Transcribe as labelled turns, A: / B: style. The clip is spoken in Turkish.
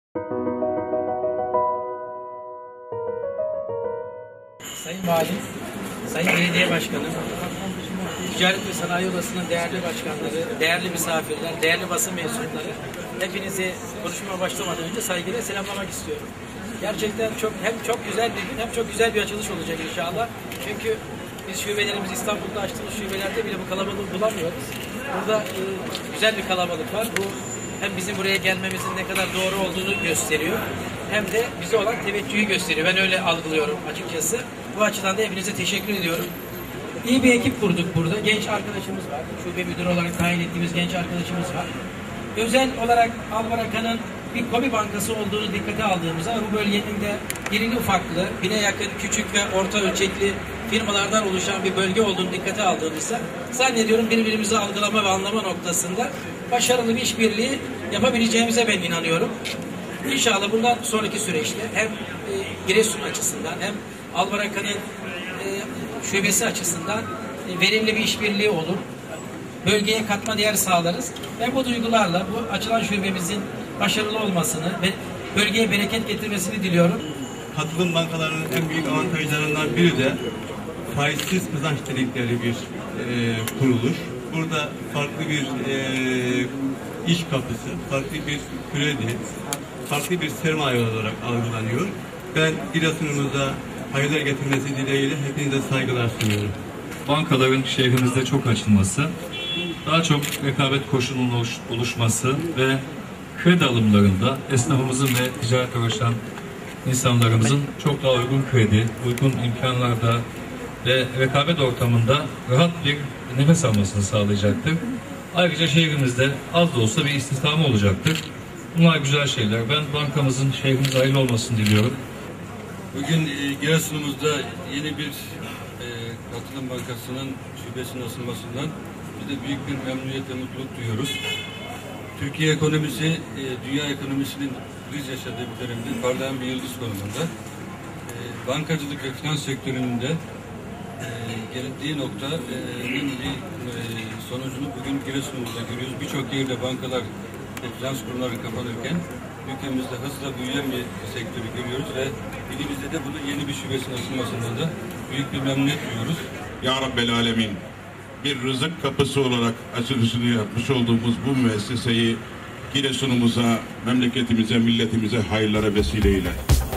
A: Sayın Valim, Sayın Belediye Başkanım, Ticaret ve Sanayi Odası'nın değerli başkanları, değerli misafirler, değerli basın mensupları, hepinizi konuşmaya başlamadan önce saygıyla selamlamak istiyorum. Gerçekten hem çok güzel bir gün hem çok güzel bir açılış olacak inşallah. Çünkü biz şubelerimiz İstanbul'da açtığımız şubelerde bile bu kalabalığı bulamıyoruz. Burada güzel bir kalabalık var. Bu hem bizim buraya gelmemizin ne kadar doğru olduğunu gösteriyor, hem de bize olan teveccühü gösteriyor. Ben öyle algılıyorum açıkçası. Bu açıdan da hepinize teşekkür ediyorum. İyi bir ekip kurduk burada. Genç arkadaşımız var. Şube müdürü olarak tayin ettiğimiz genç arkadaşımız var. Özel olarak Albaraka'nın bir KOBİ bankası olduğunu dikkate aldığımızda, bu bölgenin de irili ufaklı, 1000'e yakın küçük ve orta ölçekli firmalardan oluşan bir bölge olduğunu dikkate aldığımızda zannediyorum birbirimizi algılama ve anlama noktasında başarılı bir işbirliği yapabileceğimize ben inanıyorum. İnşallah bundan sonraki süreçte hem Giresun açısından hem Albaraka'nın şubesi açısından verimli bir işbirliği olur. Bölgeye katma değer sağlarız. Ben bu duygularla bu açılan şubemizin başarılı olmasını ve bölgeye bereket getirmesini diliyorum.
B: Katılım bankalarının en büyük avantajlarından biri de faizsiz kazanç dedikleri bir kuruluş. Burada farklı bir iş kapısı, farklı bir kredi, farklı bir sermaye olarak algılanıyor. Ben Giresun'umuza hayırlar getirmesi dileğiyle hepinize saygılar sunuyorum.
C: Bankaların şehrimizde çok açılması, daha çok rekabet koşulunun oluşması ve kredi alımlarında esnafımızın ve ticaret uğraşan insanlarımızın çok daha uygun kredi, uygun imkanlarda ve rekabet ortamında rahat bir nefes almasını sağlayacaktır. Ayrıca şehrimizde az da olsa bir istihdamı olacaktır. Bunlar güzel şeyler. Ben bankamızın şehrimize hayırlı olmasını diliyorum.
D: Bugün Giresun'umuzda yeni bir Katılım Bankası'nın şubesinin açılmasından biz de büyük bir memnuniyet ve mutluluk duyuyoruz. Türkiye ekonomisi, dünya ekonomisinin kriz yaşadığı bir dönemde parlayan bir yıldız konumunda. Bankacılık ve finans sektörünün de gelindiği noktanın bir sonucunu bugün Giresun'umuzda görüyoruz. Birçok yerde bankalar ve finans kurumları kapanırken ülkemizde hızla büyüyen bir sektörü görüyoruz ve ilimizde de bunun yeni bir şubesinin açılmasından da büyük bir memnuniyet duyuyoruz.
E: Ya Rabbel Alemin, bir rızık kapısı olarak açılışını yapmış olduğumuz bu müesseseyi Giresun'umuza, memleketimize, milletimize hayırlara vesile eyle.